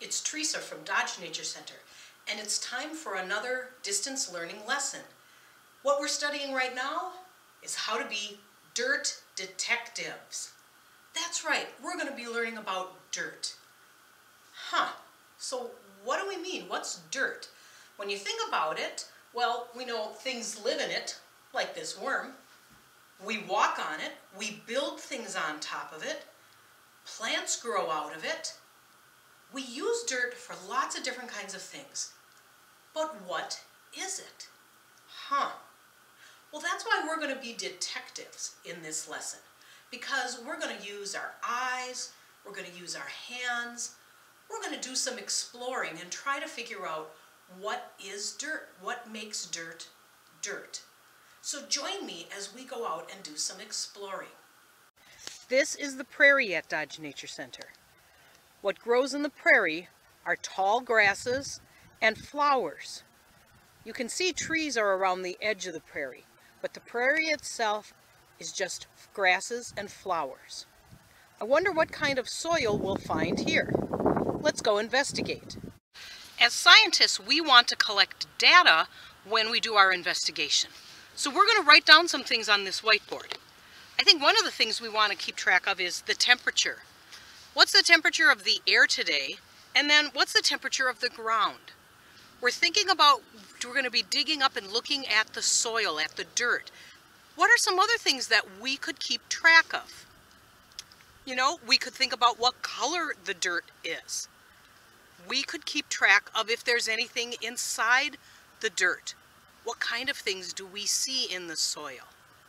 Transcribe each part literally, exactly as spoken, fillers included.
It's Teresa from Dodge Nature Center, and it's time for another distance learning lesson. What we're studying right now is how to be dirt detectives. That's right, we're going to be learning about dirt. Huh, so what do we mean? What's dirt? When you think about it, well, we know things live in it, like this worm. We walk on it, we build things on top of it, plants grow out of it. We use dirt for lots of different kinds of things. But what is it? Huh. Well, that's why we're going to be detectives in this lesson, because we're going to use our eyes, we're going to use our hands, we're going to do some exploring and try to figure out what is dirt, what makes dirt dirt. So join me as we go out and do some exploring. This is the prairie at Dodge Nature Center. What grows in the prairie are tall grasses and flowers. You can see trees are around the edge of the prairie, but the prairie itself is just grasses and flowers. I wonder what kind of soil we'll find here. Let's go investigate. As scientists, we want to collect data when we do our investigation. So we're going to write down some things on this whiteboard. I think one of the things we want to keep track of is the temperature. What's the temperature of the air today? And then what's the temperature of the ground? We're thinking about, we're going to be digging up and looking at the soil, at the dirt. What are some other things that we could keep track of? You know, we could think about what color the dirt is. We could keep track of if there's anything inside the dirt. What kind of things do we see in the soil?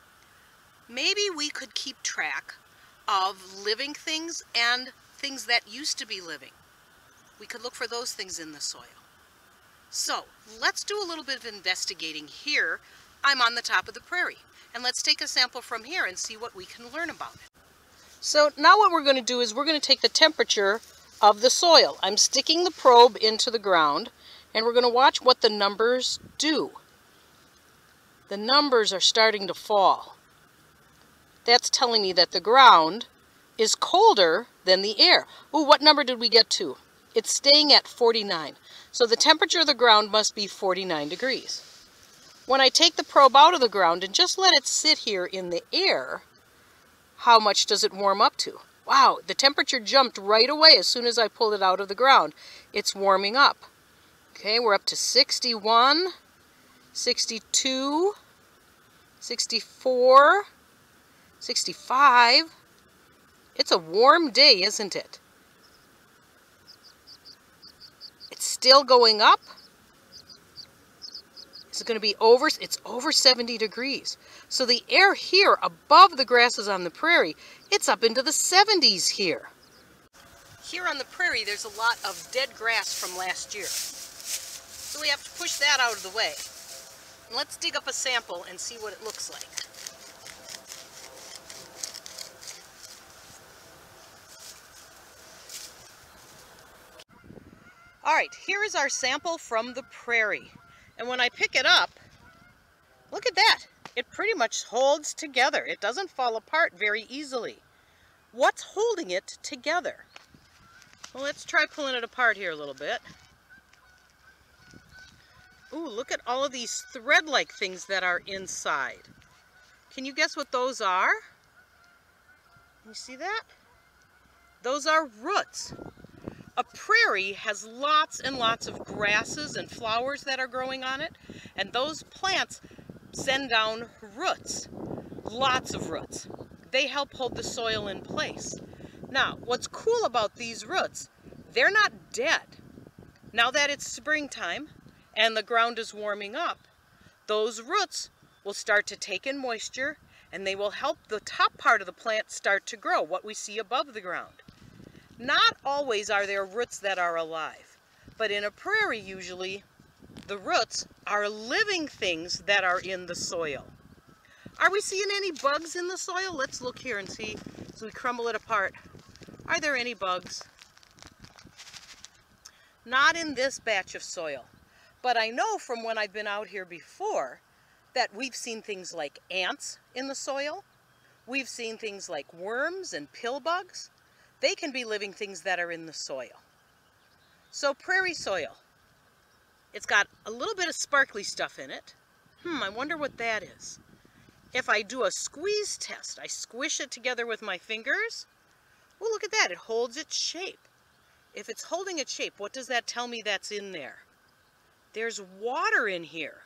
Maybe we could keep track of living things and things that used to be living. We could look for those things in the soil. So let's do a little bit of investigating here. I'm on the top of the prairie, and let's take a sample from here and see what we can learn about it. So now what we're going to do is we're going to take the temperature of the soil. I'm sticking the probe into the ground, and we're going to watch what the numbers do. The numbers are starting to fall. That's telling me that the ground is colder than the air. Ooh, what number did we get to? It's staying at forty-nine. So the temperature of the ground must be forty-nine degrees. When I take the probe out of the ground and just let it sit here in the air, how much does it warm up to? Wow, the temperature jumped right away as soon as I pulled it out of the ground. It's warming up. Okay, we're up to sixty-one, sixty-two, sixty-four, sixty-five. It's a warm day, isn't it? It's still going up. It's going to be over, it's over seventy degrees. So the air here above the grasses on the prairie, it's up into the seventies here. Here on the prairie, there's a lot of dead grass from last year. So we have to push that out of the way. And let's dig up a sample and see what it looks like. All right, here is our sample from the prairie. And when I pick it up, look at that. It pretty much holds together. It doesn't fall apart very easily. What's holding it together? Well, let's try pulling it apart here a little bit. Ooh, look at all of these thread-like things that are inside. Can you guess what those are? You see that? Those are roots. A prairie has lots and lots of grasses and flowers that are growing on it, and those plants send down roots, lots of roots. They help hold the soil in place. Now, what's cool about these roots, they're not dead. Now that it's springtime and the ground is warming up, those roots will start to take in moisture, and they will help the top part of the plant start to grow, what we see above the ground. Not always are there roots that are alive, but in a prairie usually the roots are living things that are in the soil. Are we seeing any bugs in the soil? Let's look here and see as we crumble it apart. Are there any bugs? Not in this batch of soil, but I know from when I've been out here before that we've seen things like ants in the soil. We've seen things like worms and pill bugs. They can be living things that are in the soil. So prairie soil. It's got a little bit of sparkly stuff in it. Hmm, I wonder what that is. If I do a squeeze test, I squish it together with my fingers. Well, look at that, it holds its shape. If it's holding its shape, what does that tell me that's in there? There's water in here.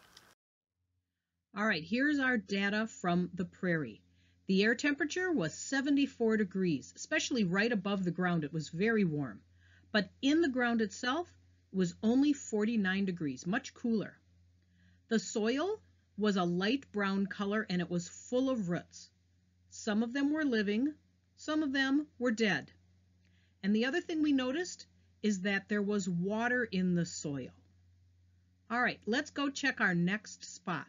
All right, here's our data from the prairie. The air temperature was seventy-four degrees, especially right above the ground. It was very warm. But in the ground itself, it was only forty-nine degrees, much cooler. The soil was a light brown color and it was full of roots. Some of them were living, some of them were dead. And the other thing we noticed is that there was water in the soil. All right, let's go check our next spot.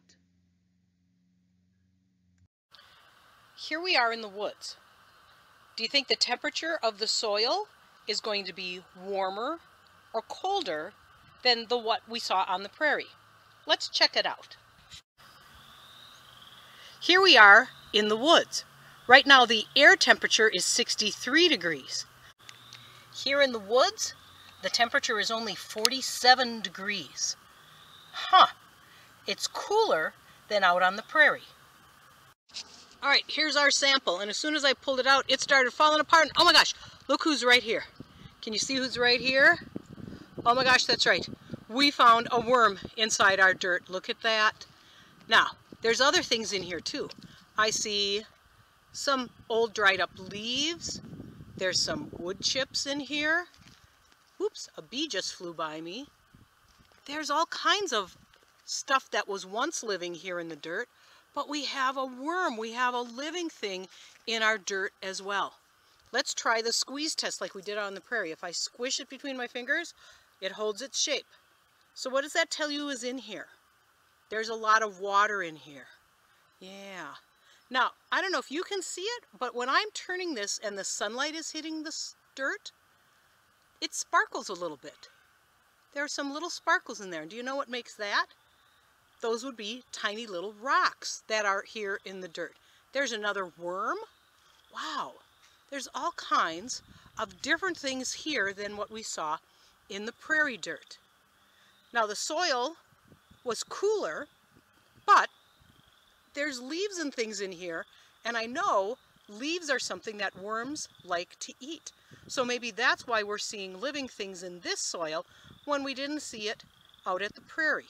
Here we are in the woods. Do you think the temperature of the soil is going to be warmer or colder than the what we saw on the prairie? Let's check it out. Here we are in the woods. Right now the air temperature is sixty-three degrees. Here in the woods, the temperature is only forty-seven degrees. Huh, it's cooler than out on the prairie. All right, here's our sample, and as soon as I pulled it out, it started falling apart. And oh my gosh, look who's right here. Can you see who's right here? Oh my gosh, that's right. We found a worm inside our dirt. Look at that. Now, there's other things in here too. I see some old dried up leaves. There's some wood chips in here. Whoops, a bee just flew by me. There's all kinds of stuff that was once living here in the dirt, but we have a worm, we have a living thing in our dirt as well. Let's try the squeeze test like we did on the prairie. If I squish it between my fingers, it holds its shape. So what does that tell you is in here? There's a lot of water in here. Yeah. Now, I don't know if you can see it, but when I'm turning this and the sunlight is hitting the dirt, it sparkles a little bit. There are some little sparkles in there. Do you know what makes that? Those would be tiny little rocks that are here in the dirt. There's another worm. Wow. There's all kinds of different things here than what we saw in the prairie dirt. Now the soil was cooler, but there's leaves and things in here, and I know leaves are something that worms like to eat. So maybe that's why we're seeing living things in this soil when we didn't see it out at the prairie.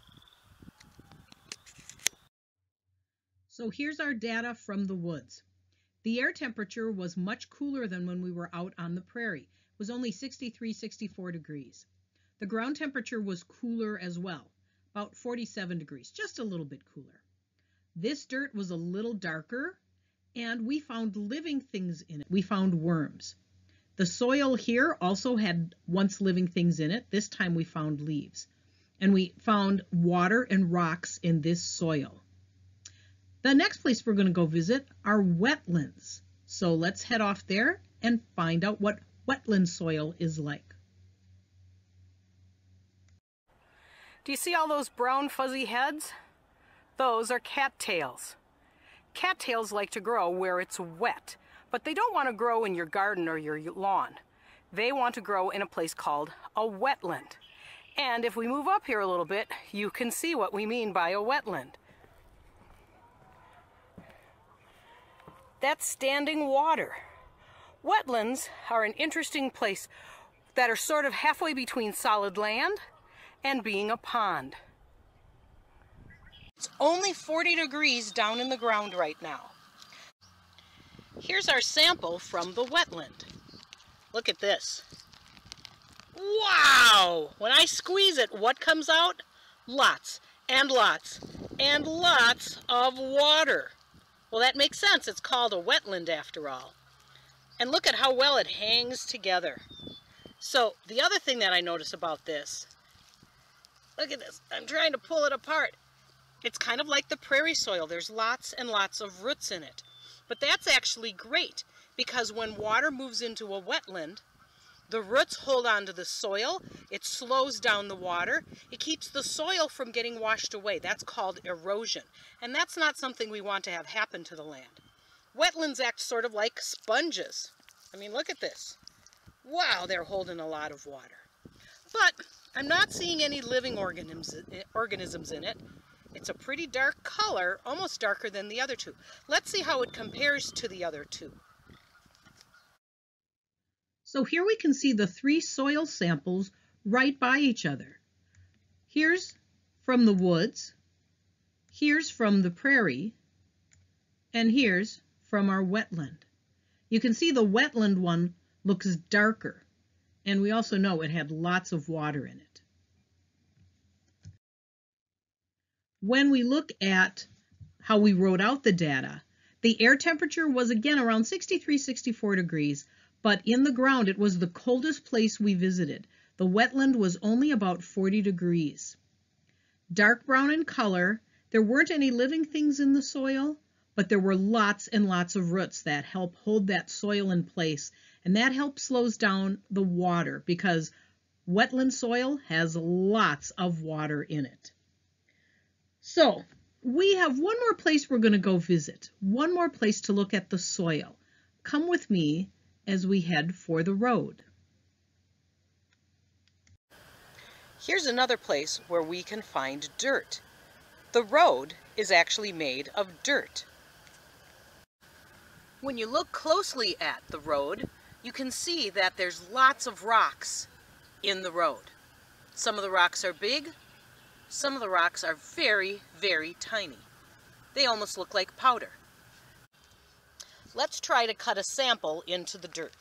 So here's our data from the woods. The air temperature was much cooler than when we were out on the prairie. It was only sixty-three, sixty-four degrees. The ground temperature was cooler as well, about forty-seven degrees, just a little bit cooler. This dirt was a little darker, and we found living things in it. We found worms. The soil here also had once living things in it. This time we found leaves. And we found water and rocks in this soil. The next place we're going to go visit are wetlands. So let's head off there and find out what wetland soil is like. Do you see all those brown fuzzy heads? Those are cattails. Cattails like to grow where it's wet, but they don't want to grow in your garden or your lawn. They want to grow in a place called a wetland. And if we move up here a little bit, you can see what we mean by a wetland. That's standing water. Wetlands are an interesting place that are sort of halfway between solid land and being a pond. It's only forty degrees down in the ground right now. Here's our sample from the wetland. Look at this. Wow! When I squeeze it, what comes out? Lots and lots and lots of water. Well, that makes sense. It's called a wetland after all. And look at how well it hangs together. So the other thing that I notice about this, look at this. I'm trying to pull it apart. It's kind of like the prairie soil. There's lots and lots of roots in it. But that's actually great because when water moves into a wetland, the roots hold onto the soil. It slows down the water. It keeps the soil from getting washed away. That's called erosion. And that's not something we want to have happen to the land. Wetlands act sort of like sponges. I mean, look at this. Wow, they're holding a lot of water. but I'm not seeing any living organisms, organisms in it. It's a pretty dark color, almost darker than the other two. Let's see how it compares to the other two. So here we can see the three soil samples right by each other. Here's from the woods, here's from the prairie, and here's from our wetland. You can see the wetland one looks darker, and we also know it had lots of water in it. When we look at how we wrote out the data, the air temperature was again around sixty-three, sixty-four degrees, but in the ground it was the coldest place we visited. The wetland was only about forty degrees. Dark brown in color, there weren't any living things in the soil, but there were lots and lots of roots that help hold that soil in place, and that helps slows down the water because wetland soil has lots of water in it. So we have one more place we're going to go visit, one more place to look at the soil. Come with me as we head for the road. Here's another place where we can find dirt. The road is actually made of dirt. When you look closely at the road, you can see that there's lots of rocks in the road. Some of the rocks are big, some of the rocks are very, very tiny. They almost look like powder. Let's try to cut a sample into the dirt.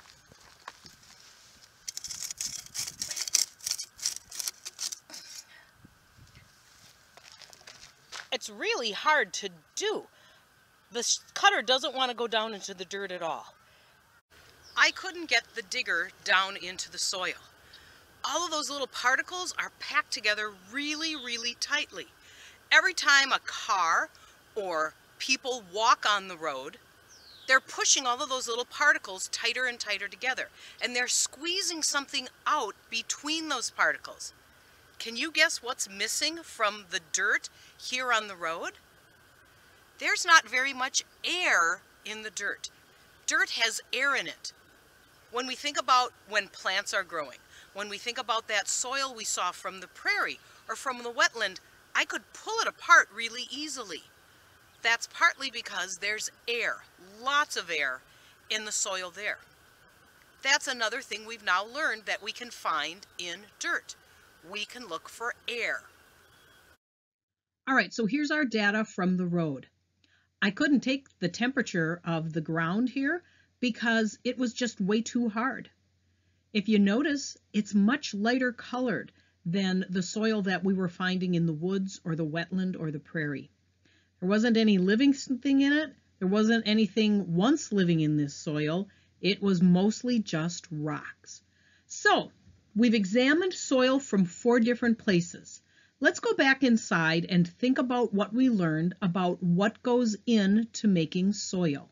It's really hard to do. The cutter doesn't want to go down into the dirt at all. I couldn't get the digger down into the soil. All of those little particles are packed together really, really tightly. Every time a car or people walk on the road, they're pushing all of those little particles tighter and tighter together, and they're squeezing something out between those particles. Can you guess what's missing from the dirt here on the road? There's not very much air in the dirt. Dirt has air in it. When we think about when plants are growing, when we think about that soil we saw from the prairie or from the wetland, I could pull it apart really easily. That's partly because there's air, lots of air in the soil there. That's another thing we've now learned that we can find in dirt. We can look for air. All right, so here's our data from the road. I couldn't take the temperature of the ground here because it was just way too hard. If you notice, it's much lighter colored than the soil that we were finding in the woods or the wetland or the prairie. There wasn't any living thing in it. There wasn't anything once living in this soil. It was mostly just rocks. So we've examined soil from four different places. Let's go back inside and think about what we learned about what goes into making soil.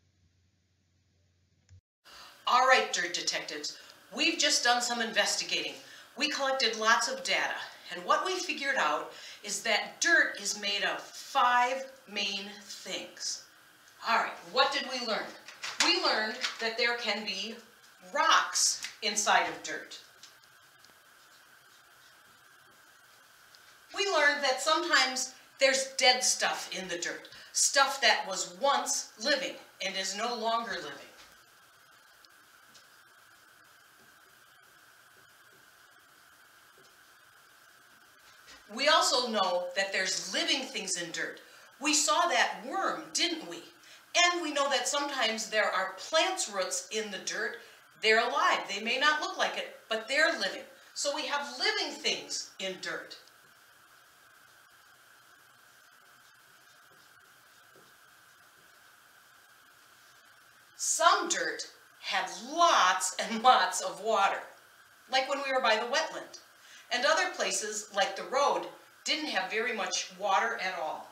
All right, dirt detectives, we've just done some investigating. We collected lots of data, and what we figured out is that dirt is made of five main things. All right, what did we learn? We learned that there can be rocks inside of dirt. We learned that sometimes there's dead stuff in the dirt, stuff that was once living and is no longer living. We also know that there's living things in dirt. We saw that worm, didn't we? And we know that sometimes there are plants' roots in the dirt. They're alive. They may not look like it, but they're living. So we have living things in dirt. Some dirt had lots and lots of water, like when we were by the wetland. And other places, like the road, didn't have very much water at all.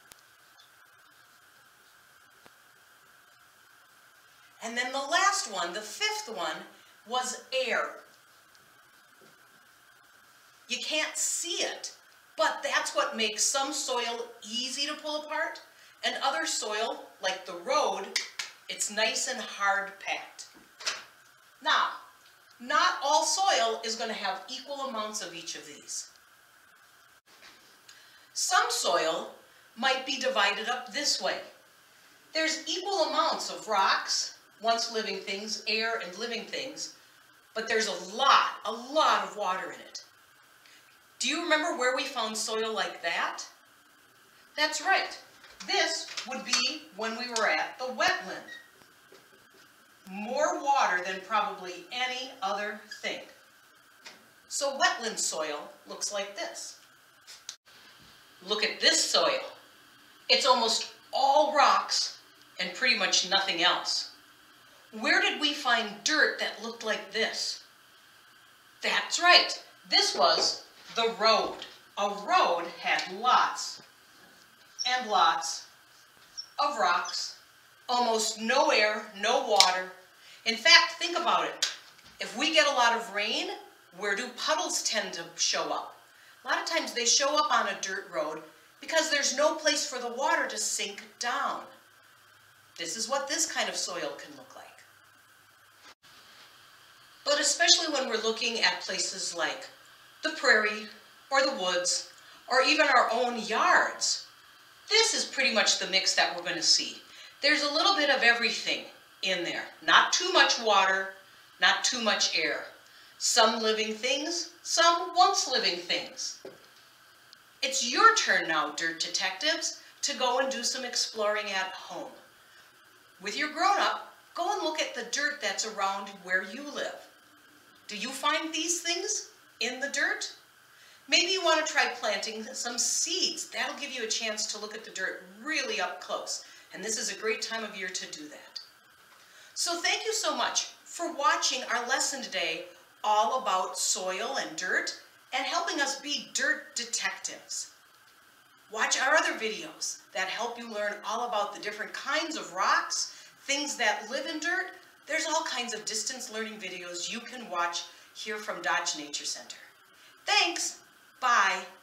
And then the last one, the fifth one, was air. You can't see it, but that's what makes some soil easy to pull apart, and other soil, like the road, it's nice and hard packed. Now, Not all soil is going to have equal amounts of each of these. Some soil might be divided up this way. There's equal amounts of rocks, once living things, air, and living things, but there's a lot, a lot of water in it. Do you remember where we found soil like that? That's right. This would be when we were at the wetland. More water than probably any other thing. So wetland soil looks like this. Look at this soil. It's almost all rocks and pretty much nothing else. Where did we find dirt that looked like this? That's right. This was the road. A road had lots and lots of rocks, almost no air, no water. In fact, think about it. If we get a lot of rain, where do puddles tend to show up? A lot of times they show up on a dirt road because there's no place for the water to sink down. This is what this kind of soil can look like. But especially when we're looking at places like the prairie or the woods or even our own yards, this is pretty much the mix that we're going to see. There's a little bit of everything in there. Not too much water, not too much air. Some living things, some once living things. It's your turn now, dirt detectives, to go and do some exploring at home. With your grown-up, go and look at the dirt that's around where you live. Do you find these things in the dirt? Maybe you want to try planting some seeds. That'll give you a chance to look at the dirt really up close. And this is a great time of year to do that. So thank you so much for watching our lesson today all about soil and dirt and helping us be dirt detectives. Watch our other videos that help you learn all about the different kinds of rocks, things that live in dirt. There's all kinds of distance learning videos you can watch here from Dodge Nature Center. Thanks. Bye.